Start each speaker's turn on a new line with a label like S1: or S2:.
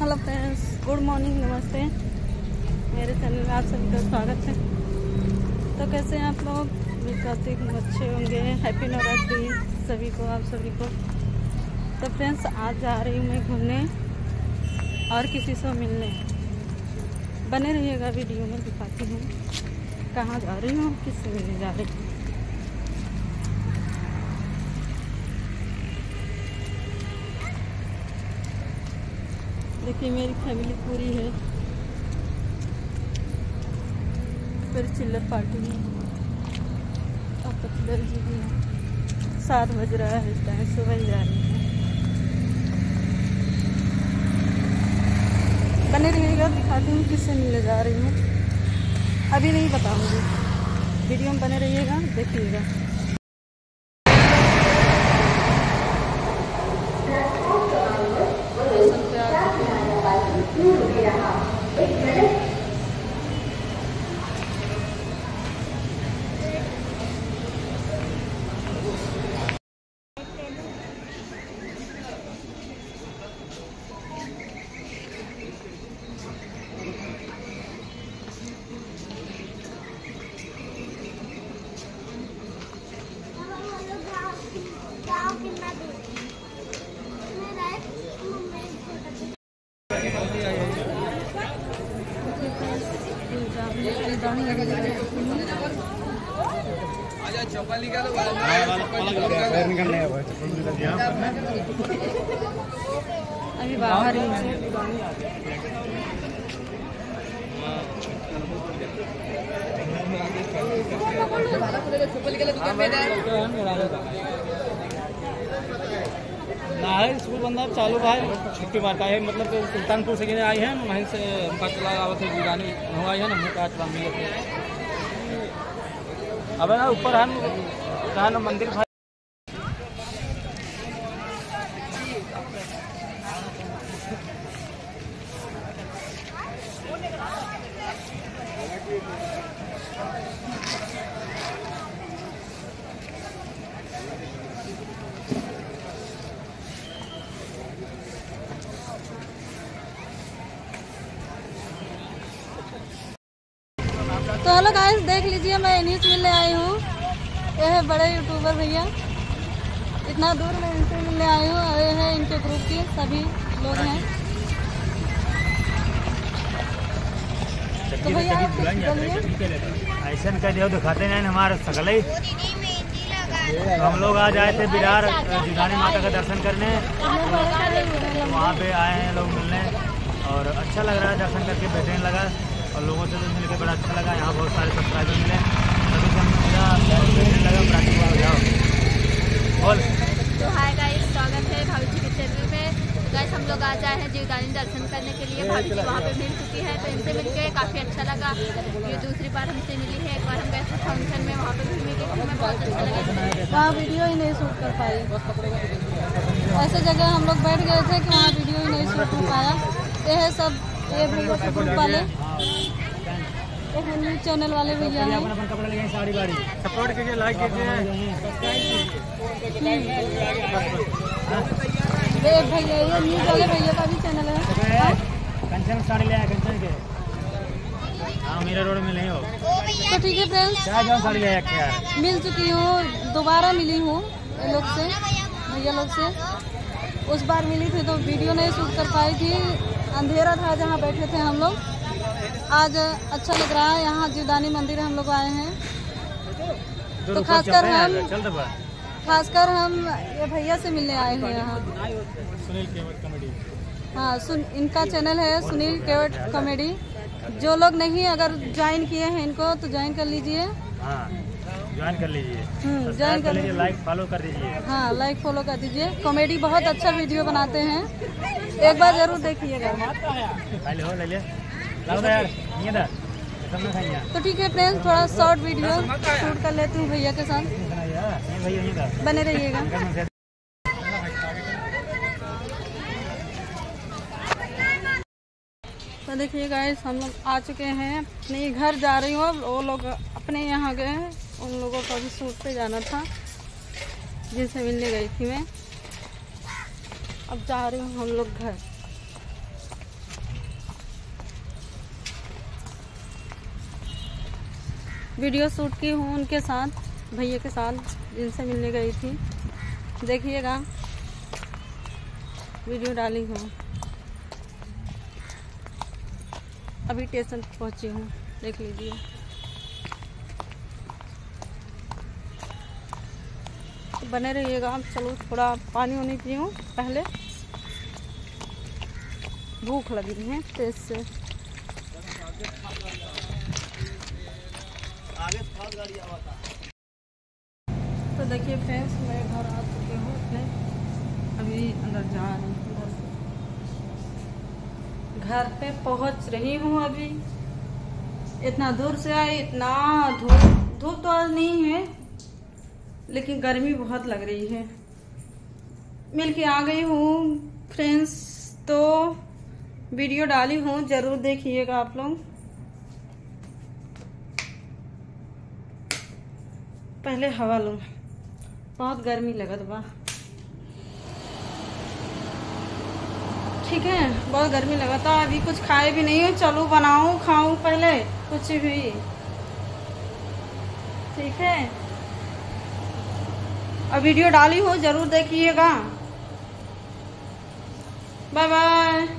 S1: Hello friends, good morning, नमस्ते। मेरे channel में आप सभी का स्वागत है। तो कैसे हैं आप लोग? उम्मीद करती हूँ अच्छे होंगे। हैप्पी नवरात्रि सभी को, आप सभी को। तो फ्रेंड्स, आज जा रही हूँ मैं घूमने और किसी से मिलने। बने रहिएगा, वीडियो में दिखाती हूँ कहाँ जा रही हूँ, किससे मिलने जा रही हूँ। देखिए मेरी फैमिली पूरी है, फिर चिल्लर पार्टी है और पतलर जी भी है। 7 बज रहा है इस टाइम, सुबह जा रही है। बने रहिएगा, दिखाती हूँ किससे मिलने जा रही हूँ। अभी नहीं बताऊँगी, वीडियो में बने रहिएगा, देखिएगा। अभी बाहर ही
S2: ना है स्कूल बंदा चालू भाई, छुट्टी मार का है। मतलब सुल्तानपुर से गिने आई है, वहीं से हमका चला आवत है जीरानी हुआ है ना, मुँह चला मिले थे। अब ना ऊपर है कहा ना मंदिर भाई।
S1: तो हेलो गाइस, देख लीजिए मैं इन्हीं से मिलने आई हूँ। ये है बड़े यूट्यूबर भैया, इतना दूर मैं इनसे मिलने आई हूँ। ये है इनके ग्रुप के सभी लोग हैं। तो भैया
S2: ऐसा कर दिया दिखाते नहीं हमारे सकल ही। हम लोग आज आए थे बिहार जीरानी माता का दर्शन करने, वहाँ पे आए हैं लोग मिलने और अच्छा लग रहा है। दर्शन करके बेहतरीन लगा और लोगों से भी मिलकर बड़ा अच्छा लगा। यहाँ बहुत सारे सब्सक्राइबर मिले, सभी से मिला, बेहतरीन लगा। प्राची को जाओ बोल।
S3: तो हाय गाइस, स्वागत है भाभी जी के चैनल में। गाइस हम लोग आज आए हैं जीवदानी दर्शन करने के लिए। भाभी जी वहाँ पे मिल चुकी है, तो इनसे मिलकर काफ़ी अच्छा लगा। ये दूसरी बार हमसे मिली है। एक बार हम गए थे फंक्शन में, वहाँ पे भी मिली थी, हमें बहुत अच्छा लगा।
S1: वहाँ वीडियो ही नहीं शूट कर पाई। ऐसे जगह हम लोग बैठ गए थे कि वहाँ वीडियो ही नहीं शूट हो पाया। ये है सब, ये ग्रुप वाले, न्यूज चैनल वाले भैया हैं।
S2: सपोर्ट कीजिए, लाइक कीजिए,
S1: भैया ये न्यूज वाले भैया का भी चैनल है।
S2: कंचन साड़ी ले आया, कंचन के हाँ मेरा रोड में नहीं हो।
S1: तो ठीक है फ्रेंड्स,
S2: साड़ी ले आया,
S1: मिल चुकी हूँ, दोबारा मिली हूँ ये लोग से, भैया लोग से। उस बार मिली थी तो वीडियो नहीं शूट कर पाई थी, अंधेरा था जहाँ बैठे थे हम लोग। आज अच्छा लग रहा है, यहाँ जीवदानी मंदिर हम लोग आए हैं। तो खासकर हम ये भैया से मिलने आए हैं यहाँ।
S2: सुनील केवट कॉमेडी,
S1: हाँ इनका चैनल है सुनील केवट कॉमेडी। जो लोग नहीं अगर ज्वाइन किए हैं इनको तो ज्वाइन कर लीजिए।
S2: हाँ ज्वाइन कर लीजिए,
S1: ज्वाइन कर लीजिए,
S2: लाइक फॉलो कर दीजिए।
S1: हाँ लाइक फॉलो कर दीजिए। कॉमेडी बहुत अच्छा वीडियो बनाते हैं, एक बार जरूर देखिएगा। तो ठीक है फ्रेंड्स, थोड़ा शॉर्ट वीडियो शूट कर लेती हूँ भैया के साथ, बने रहिएगा। तो देखिए गाइस, हम लोग आ चुके हैं, अपने घर जा रही हूँ। वो लोग अपने यहाँ गए हैं, उन लोगों को भी शूट पे जाना था जिनसे मिलने गई थी मैं। अब जा रही हूँ हम लोग घर। वीडियो शूट की हूँ उनके साथ, भैया के साथ जिनसे मिलने गई थी। देखिएगा, वीडियो डाली हूँ। अभी स्टेशन पहुँची हूँ, देख लीजिए। बने रहिएगा। चलो थोड़ा पानी वानी पीऊँ पहले, भूख लगी है तेज से। तो देखिए फ्रेंड्स, मैं घर आ चुकी हूँ अपने, अभी अंदर जा रही हूँ। घर पे पहुँच रही हूँ अभी। इतना दूर से आई, इतना धूप तो आज नहीं है, लेकिन गर्मी बहुत लग रही है। मिल के आ गई हूँ फ्रेंड्स, तो वीडियो डाली हूँ, जरूर देखिएगा आप लोग। पहले हवा लूँ, बहुत गर्मी लगत बा। ठीक है, बहुत गर्मी लगा था। अभी कुछ खाए भी नहीं हो, चलो बनाऊं खाऊं पहले कुछ भी। ठीक है, अब वीडियो डाली हो, जरूर देखिएगा। Bye bye.